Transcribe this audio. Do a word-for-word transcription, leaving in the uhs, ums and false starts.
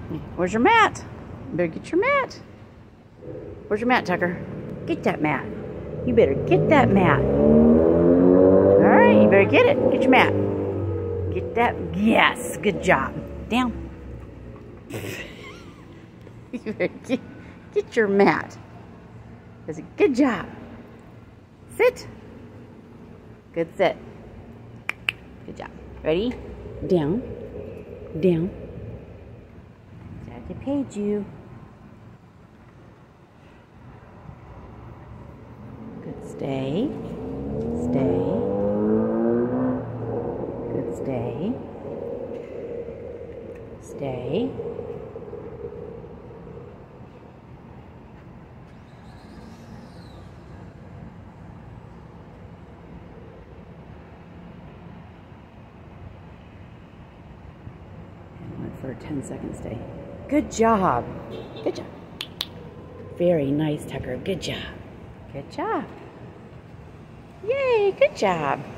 Where's your mat? You better get your mat. Where's your mat, Tucker? Get that mat. You better get that mat. All right, you better get it. Get your mat. Get that. Yes, good job. Down. You better get, get your mat. That's a good job. Sit. Good sit. Good job. Ready? Down. Down. Daddy paid you. Good stay. Stay. Good stay. Stay. And went for a ten second stay. Good job. Good job. Very nice, Tucker. Good job. Good job. Yay, good job.